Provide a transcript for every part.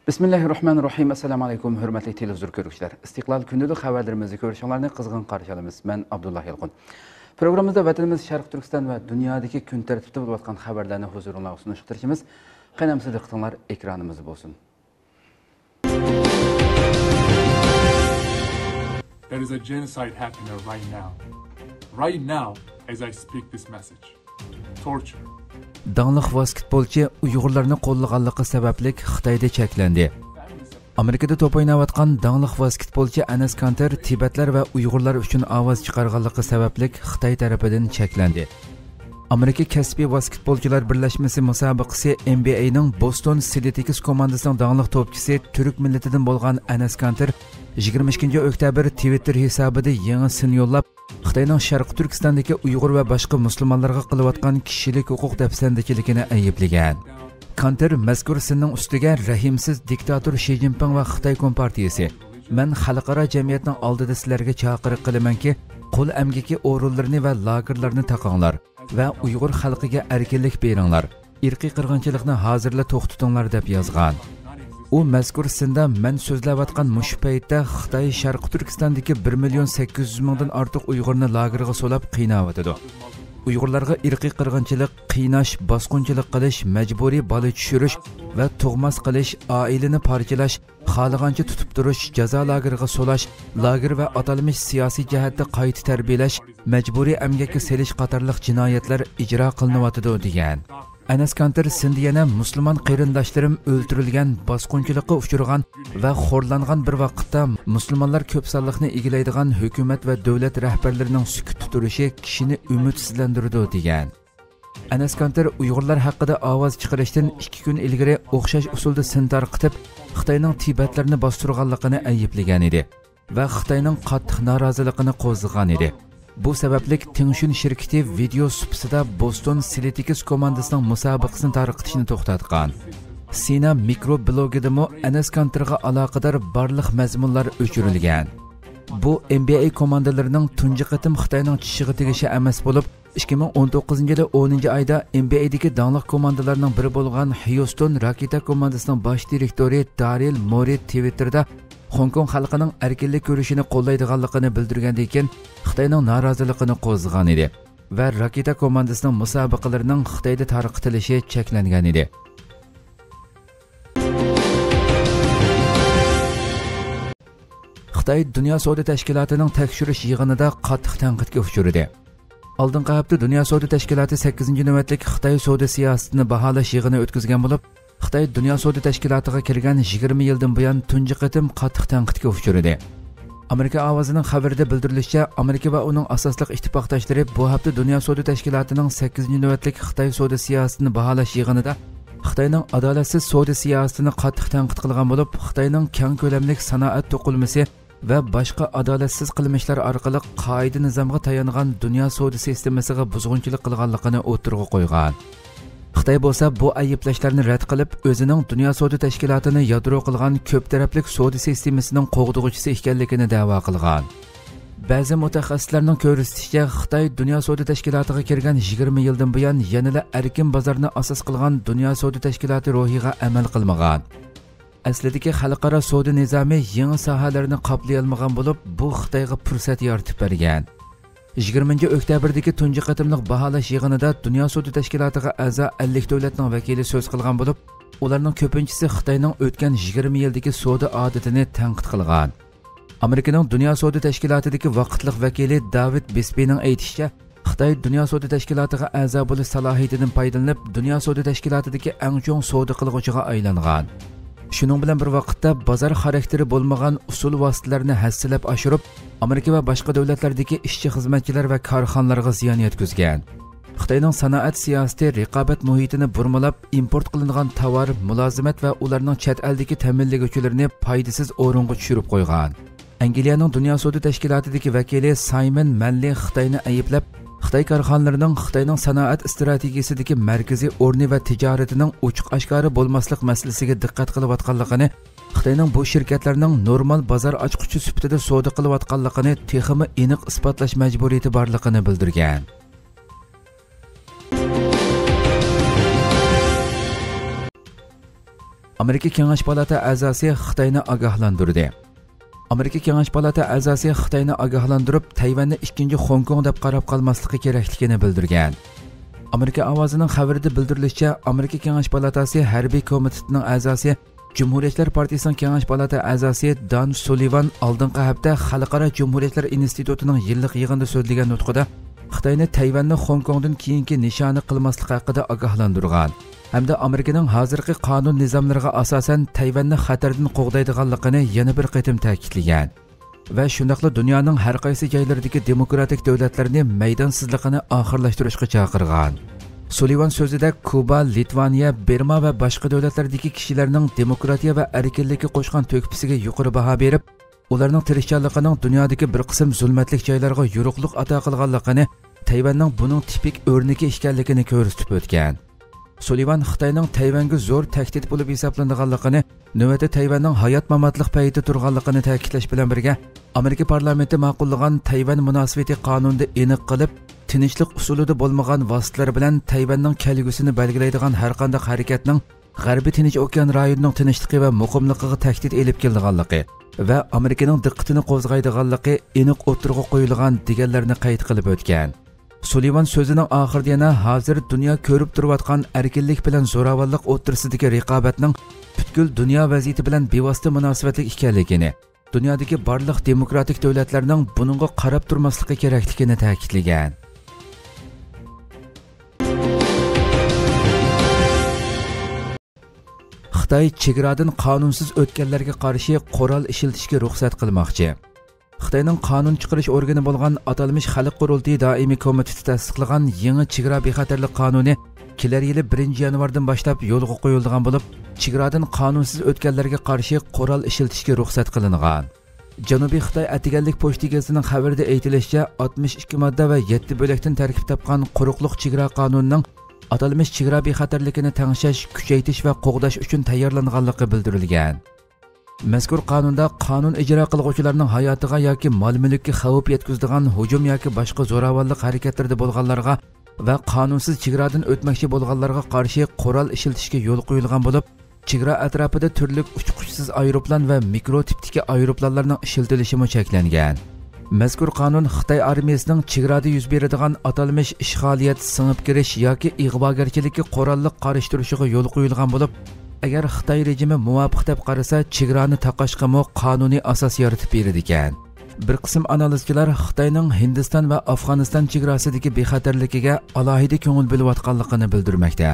Bismillahirrahmanirrahim. Assalamu alaykum, hürmetli televizor görüşler. İstiklal günlük haberlerimizi görüşenlerini kızgın karşılamız. Ben Abdullah Yalqın. Programımızda vatanımız Şarkı Türkistan ve dünyadaki gün tertipte bulunan haberlerini huzuruna sunuşturacağız. Qanamsiz diqqatinglar ekranımız olsun. There is a genocide happening right now. Right now, as I speak this message. Torture. Dağlıq basketbolchi Uyg'urlarni qo'llaganligi sababli Xitoyda cheklandi. Amerikada top o'ynayotgan dağlıq basketbolchi Anas Kanter Tibetlar va Uyg'urlar uchun ovoz chiqarganligi sababli Xitoy tarafidan cheklandi. Amerika kasbiy basketbolchilar birlashmasi musobaqasi NBA'ning Boston Celtics komandasining dağlıq topchisi Türk millatidan bo'lgan Anas Kanter 22 oktyabr Twitter hisobida yangi sin yo'llab Xitoyning Sharq Turkistondagi Uyg'ur va boshqa musulmonlarga qilayotgan kishilik huquq dafsandichiligini ayiblagan. Kanter mazkur sinning ustiga rahimsiz diktator Xi Jinping va Xitoy Kompartiyasi "Men xalqaro jamiyatning oldida sizlarga chaqiriq qilamanki, qo'l amgaki o'rinlarini va lagerlarni taqinglar va Uyg'ur xalqiga erkinlik beringlar. Irqiy qirg'inchilikni hozirla to'xtatinglar" deb yozgan. U mazkur sinda men so'zlayotgan mush paytda Xitoy Sharq Turkistondagi 1.800.000 dan ortiq Uyg'urni lagerga solab qiynayotdi. Uyg'urlarga irqiy qirg'inchilik, qiynash, bosqinchilik qilish, majburiy bola tushirish va tug'mas qilish, oilani parchalash, xohlagancha tutib turish, jazo lageriga solash, lager va atalmish siyosiy jihatda qayta tarbiyalash, majburiy emgakka selish qatorliq jinoyatlar ijro qilinayotdi degan. Anas Kanter sindi yana musulmon qarindoshlarim o'ldirilgan, bosqinchilikqa uchragan va xo'rlangan bir vaqtda musulmonlar ko'p sonliqni egallaydigan hukumat va davlat rahbarlarining sukut turishi kishini umidsizlantirdi degan. Anas Kanter Uyg'urlar haqida ovoz chiqarishdan 2 kun ilgari o'xshash usulda sin tarqitib, Xitoyning Tibetlarni bostirganligini ayiblagan edi va Xitoyning qattiq noroziligini qo'zg'agan edi. Bu sababli Tingshun shirkati video supsida Boston Celtics komandasining musobaqasini tarqitishni to'xtatgan. Sina mikroblogidami Anas Kanterga aloqador barliq mazmunlar o'chirilgan. Bu NBA komandalarining tunji qatim Xitoyning chishiga tegishi emas bo'lib, 2019-yil 10-oyda NBA'dagi danglik komandalarning biri bo'lgan Houston Rockets komandasining bosh direktori Daryl Morey Twitterda Hong Kong xalqining erkinlik ko'rishini qo'llaydiganligini bildirgandan keyin Xitoyning noroziligini qo'zg'agan edi va Rockets komandasining musobaqalarining Xitoyda tarqatilishi cheklangan edi. Xitoy Dunyo savdo tashkilotining tekshirish yig'inida qattiq tanqidga uchradi. Oldingi hafta Dunyo savdo tashkiloti 8-navbatlik Xitoy savdo siyosatini baholash yig'ini o'tkazgan bo'lib, Xitoy Dunyo savdo tashkilotiga kirgan 20 yildan buyon tunji qatim qattiq tanqidga uchradi. Amerika ovozining xabarida bildirilishicha, Amerika va uning asosli ittifoqdoshlari bu hafta Dunyo savdo tashkilotining 8-navbatlik Xitoy savdo siyosatini baholash yig'inida Xitoyning adolatsiz savdo siyosatini qattiq tanqid qilgan bo'lib, Xitoyning keng ko'lamli sanoat to'qilmasi va boshqa adolatsiz qilmishlar orqali qoida nizomga tayangan dunyo savdo sistemasiga buzg'unchilik qilganligini o'tirg'a qo'ygan. Xitoy bo'lsa bu ayblashlarni rad qilib, o'zining Dunyo savdo tashkilotini yadro qilgan ko'p tarafli savdo sistemasining qo'g'dug'uchisi ekanligini da'vo qilgan. Ba'zi mutaxassislarning ko'rsatishicha, Xitoy Dunyo savdo tashkilotiga kirgan 20 yildan buyon yanada erkin bozorni asos qilgan Dunyo savdo tashkiloti ruhiga amal qilmagan. Aslidagi xalqaro savdo nizomi yangi sohalarni qoplay olmagan bo'lib, bu Xitoyga fursat yaratib bergan. 20 oktyabrdagi tunji qatimliq baholash yig'inida Dunyo savdo tashkilotiga a'zo 50 davlatning vakili so'z qilgan bo'lib, ularning ko'pinchisi Xitoyning o'tgan 20 yildagi savdo odatini tanqid qilgan. Amerikaning Dunyo savdo tashkilotidagi vaqtliq vakili David Bisbeyning aytishicha, Xitoy Dunyo savdo tashkilotiga a'zo bo'lish salohiyatidan foydalanib, Dunyo savdo tashkilotidagi eng chong savdo qilguvchiga aylangan. Shuning bilan bir vaqtda bozor xarakteri bo'lmagan usul vositalarni hassilab oshirib, Amerika va boshqa davlatlardagi ishchi xizmatchilar va korxonalarga ziyon yetkazgan. Xitoyning sanoat siyosati raqobat muhitini burmalab, import qilingan tovar, mulozimat va ularning chet eldagi ta'minlaguvchilarini foydasiz o'ringa tushirib qo'ygan. Angliyaning Dunyo savdo tashkilotidagi vakili Simon Manley Xitoyni ayblab, Xitoy korxonalarining Xitoyning sanoat strategiyasidagi markaziy o'rni va tijoratining ochiq-oshkora bo'lmaslik masalasiga diqqat qilayotganligini, Xitoyning bu shirkatlarning normal bozor ochquchi sifatida savdo qilayotganligini texmi aniq isbotlash majburiyati borligini bildirgan. Amerika Kengash Palata a'zosi Xitoyni ogohlantirdi. Amerika Kengash Palata a'zosi Xitoyni ogohlantirib, Tayvanni ikkinchi Hong Kong deb qarab qolmasligi kerakligini bildirgan. Amerika ovozining xabarida bildirilishicha, Amerika Kengash Palatasi harbiy komitetining a'zosi, Cumhuriyetler Partiyasining Kengash Palata a'zosi Dan Sullivan oldingi hafta Xalqaro Cumhuriyetlar institutining yillik yig'inida so'zlagan nutqida Xitoyni Tayvanni Hong Kongdan keyingi nishoni qilmaslik haqida ogohlantirgan. Hamda Amerikaning hozirgi qonun nizomlariga asosan Tayvanni xatardan qo'g'daydiganligini yana bir qatim ta'kidlagan. Va shundaqla dunyoning har qaysi joylaridagi demokratik davlatlarni maydonsizligini oxirlashtirishga chaqirgan. Sullivan so'zida Kuba, Litvaniya, Burma va boshqa davlatlardagi kishilarning demokratiya va erkinlikka qo'shgan to'kpisiga yuqori baho berib, ularning tirishchanligining dunyodagi bir qism zulmatlik joylarga yo'riqlik ato qilganligini, Tayvanning buning tipik o'rniki ekanligini ko'rsatib o'tgan. Sullivan Xitoyning Tayvanga zo'r tahdid bo'lib hisoblanganligini, navbatda Tayvanning hayot-mamotlik payida turganligini ta'kidlash bilan birga, Amerika parlamenti ma'qullagan Tayvan munosabati qonunida aniq qilib, tinchlik usulida bo'lmagan vositalar bilan Tayvanning kelgusini belgilaydigan har qanday harakatning G'arbiy Tinch okean rayonining tinchligi va muqimligiga tahdid elib kelganligi va Amerikaning diqqatini qo'zg'aydiganligi aniq o'tirg'a qo'yilgan deganlarni qayd qilib o'tgan. Sullivan so'zining oxirida yana hozir dunyo ko'rib turayotgan erkinlik bilan zo'ravonlik o'rtasidagi raqobatning butkul dunyo vaziyati bilan bevosita munosabatli ekanligini, dunyodagi barliq demokratik davlatlarning buningga qarab turmasligi kerakligini ta'kidlagan. Xitoy chegaradan qonunsiz o'tganlarga qarshi qurol ishlatishga ruxsat qilmoqchi. Xitoyning qonun chiqarish organi bo'lgan atalmish Xalq qurultiyi doimiy komiteti tasdiqlagan yangi chegara bexatarlik qonuni kelar yili 1 yanvardan boshlab yo'lga qo'yilgan bo'lib, chegaradan qonunsiz o'tganlarga qarshi qurol ishlatishga ruxsat qilingan. Janubiy Xitoy Atiganlik pochta gazetining xabarida aytilishicha, 62 modda va 7 bo'lakdan tarkib topgan quruqliq chegara qonunining atalmish chegara bexatarligini tangshash, kuchaytirish va qo'g'dash uchun tayyorlanganligi bildirilgan. Mazkur qonunda qonun ijro qiluvchilarning hayotiga yoki mol-mulkka xavf yetkazadigan hujum yoki boshqa zo'ravonlik harakatlarida bo'lganlarga va qonunsiz chegaradan o'tmoqchi bo'lganlarga qarshi qurol ishlatishga yo'l qo'yilgan bo'lib, chegara atrofida turli uchquchsiz aeroplan va mikro tipdagi aeroplanlarning ishlatilishi cheklangan. Mazkur qonun Xitoy armiyasining chegarada yuz beradigan atalmish ishg'oliyat, singib kirish yoki ig'vogarchilikka qurolli qarshi turishiga yo'l qo'yilgan bo'lib, agar Xitoy rejimi muvofiq deb qarasa, chegarani taqashga qonuniy asos yaratib beradi ekan. Bir qism analizchilar Xitoyning Hindiston va Afg'oniston chegarasidagi bexatarligiga alohida ko'ngil bo'layotganligini bildirmoqda.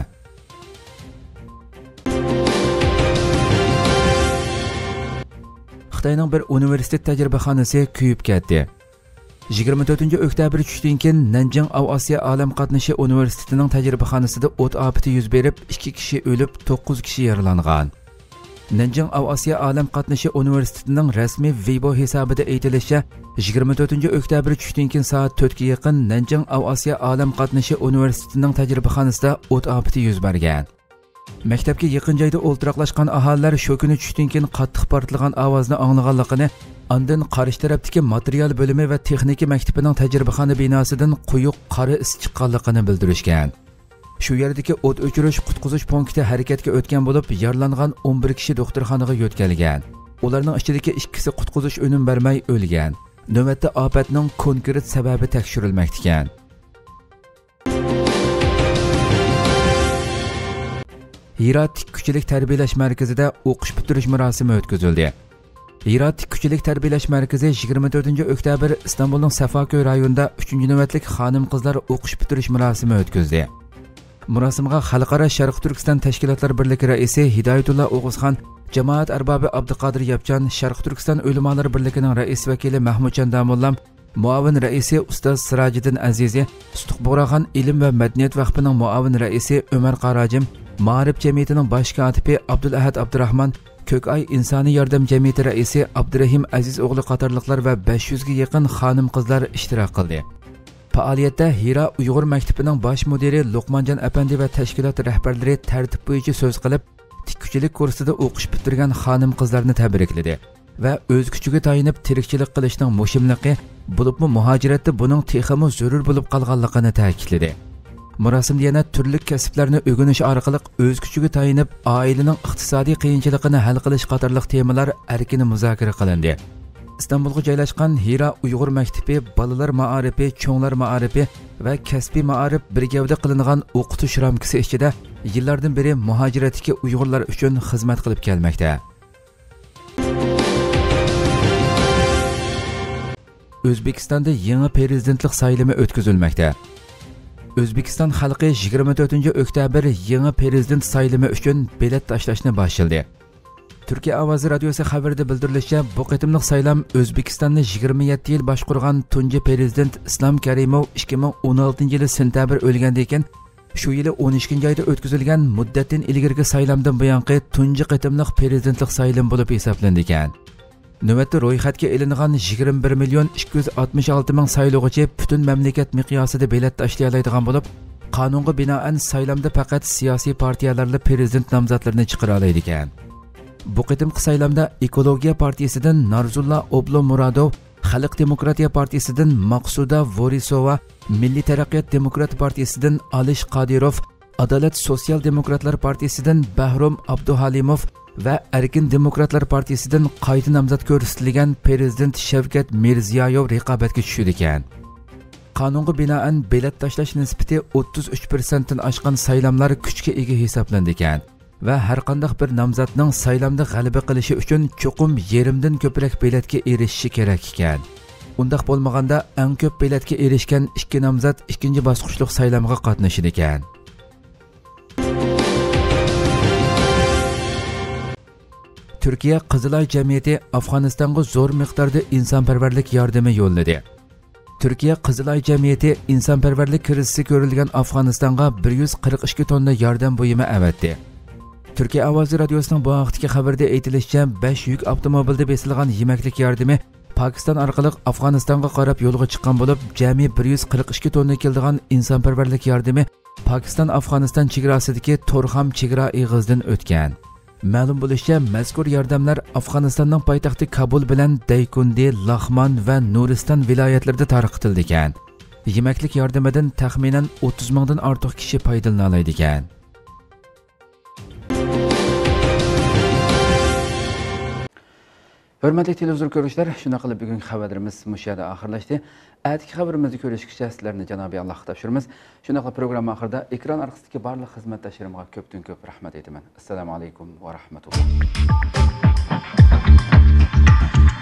Xitoyning bir universitet tajribaxonasi kuyib ketdi. 24 oktyabr tushdan keyin Nanjing Osiyo olam qatnashi universitetining tajribaxonasida o't ofati yuz berib, 2 kishi o'lib, 9 kishi yaralangan. Nanjing Osiyo olam qatnashi universitetining rasmiy Weibo hisobida aytilishicha, 24 oktyabr tushdan keyin soat 4 ga yaqin Nanjing Osiyo olam qatnashi universitetining tajribaxonasida o't ofati yuz bergan. Maktabga yaqin joyda o'ltiraqlashgan aholilar shu kuni tushdan keyin qattiq portlagan ovozni anglaganligini, Ondan qarshi tarafdagi material bo'limi va texnika maktabining tajribaxona binosidan quyuq qora is chiqqanligini bildirishgan. Shu yerdagi o't o'chirish qutqizish punkti harakatga o'tgan bo'lib, yaralangan 11 kishi doktorxonaga yo'tkalgan. Ularning ichidagi 2si qutqizish unum bermay o'lgan. Navbatda ofatning konkret sababi tekshirilmoqda ekan. Hira tikkuchilik tarbiyalash markazida o'qish bitirish marosimi o'tkazildi. Hira tikkuchilik tarbiyalash markazi 24 oktyabr Istanbulning Safaköy rayonida 3-navbatlik xonim-qizlar o'qish bitirish marosimi o'tkazdi. Marosimga Xalqaro Sharq Turkiston tashkilotlar birligi raisi Hidoyatullo O'g'izxon, jamoat arbobi Abduqodir Yapjon, Sharq Turkiston ulamolar birligining rais vakili Mahmudjon Damollam, muavin raisi ustoz Sirajiddin Azizi, Sutuqbug'raxon ilm va madaniyat vaqfining muavin raisi Umar Qarajim, Ma'rif jamiyatining bosh kotibi Abdulahad Abdurahmon, Ko'kay insoniy yordam jamiyati raisi Abdurahim Aziz o'g'li qatorliqlar va 500 ga yaqin xonim-qizlar ishtirok qildi. Faoliyatda Hira Uyg'ur maktabining bosh mudiri Luqmonjon apandi va tashkilot rahbarlari tartib bo'yicha so'z qilib, tikkuchilik kursida o'qish bitirgan xonim-qizlarni tabrikladi va o'z kuchiga tayinib tirikchilik qilishning muhimligi, bo'libmi muhojiratda buning texmi zarur bo'lib qolganligini ta'kidladi. Murosimda yana turli kasblarni o'rganish orqali o'z kuchiga tayinib, oilaning iqtisodiy qiyinchiligini hal qilish qatorliq temalar erkin muzokara qilindi. İstanbulga joylashgan Hira Uyg'ur maktabi, bolalar ma'arifi, cho'nglar ma'arifi va kasbiy ma'arif birgavda qilingan o'qitish ramkasi ichida yillardan beri muhojiratdagi Uyg'urlar uchun xizmat qilib kelmoqda. O'zbekistonda yangi prezidentlik saylimi o'tkazilmoqda. O'zbekiston xalqi 24-oktyabr yangi prezident saylimi uchun bilet tashlashni boshladi. Türkiye Ovozi radiosi xabarida bildirilishicha, bu qitimliq saylam O'zbekistonni 27 yil boshqargan tunji prezident Islom Karimov 2016-yili sentabr o'lgandan keyin shu yili 12-oyda o'tkazilgan muddatdan ilgirgi saylamdan buyongi tunji qitimliq prezidentlik saylam bo'lib hisoblandi ekan. Navbatda ro'yxatga ilingan 21 million 266 ming saylovchi butun mamlakat miqyosida bilet tashlay oladigan bo'lib, qonunga binoan saylamda faqat siyosiy partiyalarning prezident nomzodlarini chiqara oladi ekan. Bu qitimqi saylamda Ekologiya partiyasidan Narzulla Oblo Muradov, Xalq Demokratiya partiyasidan Maqsuda Vorisova, Milliy taraqqiyot demokrat partiyasidan Alish Qodirov, Adolat Sotsial demokratlar partiyasidan Bahrom Abduhalimov va Erkin demokratlar partiyasidan qayta nomzod ko'rsatilgan prezident Shavkat Mirziyoyev raqobatga tushdi ekan. Qonunga binoan bilet tashlash nisbati 33% dan oshgan saylamlar kuchga ega hisoblandi ekan. Va har qanday bir nomzodning saylamda g'alaba qilishi uchun cho'qim yerimdan ko'proq biletga erishishi kerak ekan. Undaq bo'lmaganda eng ko'p biletga erishgan ikki nomzod ikkinchi bosqichlik saylamga qatnashadi ekan. Turkiya Qizilay jamiyati Afg'onistonga zo'r miqdorda insonparvarlik yordami yo'lladi. Turkiya Qizilay jamiyati insonparvarlik krizisi ko'rilgan Afg'onistonga 142 tonna yordam buyumi avatdi. Türkiye Ovozi radiosining bu vaqtdagi xabarda aytilishicha, 5 yuk avtomobilda besilgan yemaklik yordami Pokiston orqali Afg'onistonga qarab yo'lga chiqqan bo'lib, jami 142 tonna keladigan insonparvarlik yordami Pokiston Afg'oniston chegarasidagi To'rxam chegara eg'izidan o'tgan. Ma'lum bo'lishicha, mazkur yordamlar Afg'onistonning poytaxti Kabul bilan Daykundi, Laxman va Nuriston viloyatlarida tarqatildi ekan. Yemaklik yordamidan taxminan 30 mingdan ortiq kishi foydalana oladi ekan. Hörmətli televizor görüşlər, şuna qılıb bugün xəbərlərimiz müşahidə axırlaşdı. Ətiki xəbərimizi görüşkücə sizlərini Cənab-ı Allah tapşırırıq. Şuna qılıb proqram axırda ekran arxasındakı barlıq xidmətdaşlarıma köpdən köp rəhmət edirəm. Assalamu alaykum və rahmetullah.